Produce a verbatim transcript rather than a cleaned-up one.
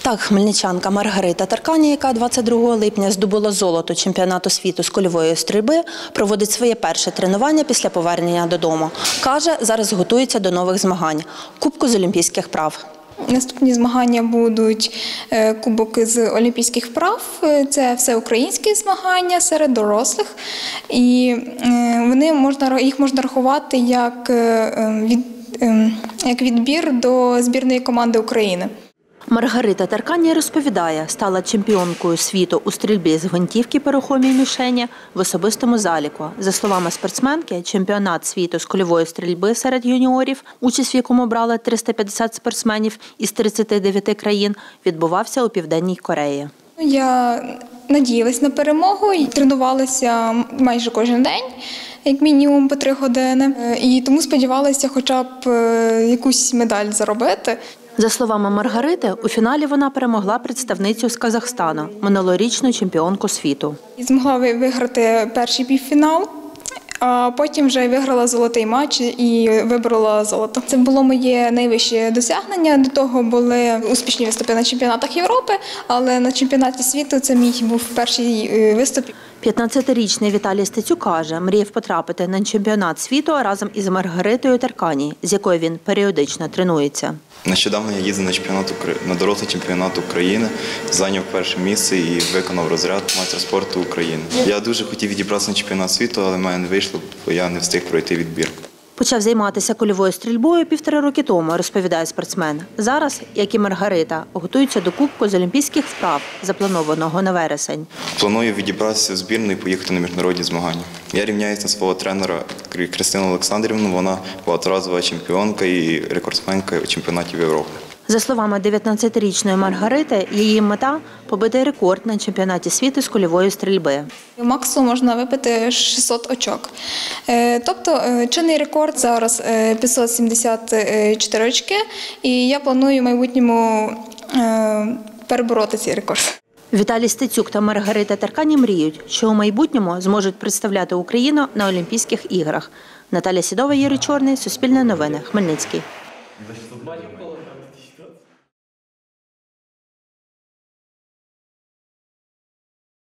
Так, хмельничанка Маргарита Таркані, яка двадцять другого липня здобула золото чемпіонату світу з кульової стрільби, проводить своє перше тренування після повернення додому. Каже, зараз готується до нових змагань – Кубку з олімпійських вправ. Наступні змагання будуть Кубок з олімпійських вправ, це всеукраїнські змагання серед дорослих. І вони можна, їх можна рахувати як, від, як відбір до збірної команди України. Маргарита Таркані розповідає, стала чемпіонкою світу у стрільбі з гвинтівки по рухомій мішені в особистому заліку. За словами спортсменки, чемпіонат світу з кульової стрільби серед юніорів, участь в якому брали триста п'ятдесят спортсменів із тридцяти дев'яти країн, відбувався у Південній Кореї. Я надіялась на перемогу і тренувалася майже кожен день, як мінімум по три години. І тому сподівалася хоча б якусь медаль заробити. За словами Маргарити, у фіналі вона перемогла представницю з Казахстану, минулорічну чемпіонку світу. Змогла виграти перший півфінал, а потім вже виграла золотий матч і виборола золото. Це було моє найвище досягнення. До того були успішні виступи на чемпіонатах Європи, але на чемпіонаті світу це мій був перший виступ. п'ятнадцятирічний Віталій Стецюк каже, мріяв потрапити на чемпіонат світу разом із Маргаритою Таркані, з якою він періодично тренується. Нещодавно я їздив на чемпіонат на дорослий чемпіонат України, зайняв перше місце і виконав розряд майстер спорту України. Я дуже хотів відібратися на чемпіонат світу, але в мене не вийшло, бо я не встиг пройти відбір. Почав займатися кульовою стрільбою півтора роки тому, розповідає спортсмен. Зараз, як і Маргарита, готується до Кубку з олімпійських вправ, запланованого на вересень. Планую відібратися в збірну і поїхати на міжнародні змагання. Я рівняюся на свого тренера Кристину Олександрівну, вона багаторазова чемпіонка і рекордсменка чемпіонатів Європи. За словами дев'ятнадцятирічної Маргарити, її мета – побити рекорд на чемпіонаті світу з кульової стрільби. Максимум можна вибити шістсот очок. Тобто чинний рекорд зараз п'ятсот сімдесят чотири очки, і я планую в майбутньому перебороти цей рекорд. Віталій Стецюк та Маргарита Таркані мріють, що у майбутньому зможуть представляти Україну на Олімпійських іграх. Наталя Сідова, Юрій Чорний, Суспільне новини, Хмельницький.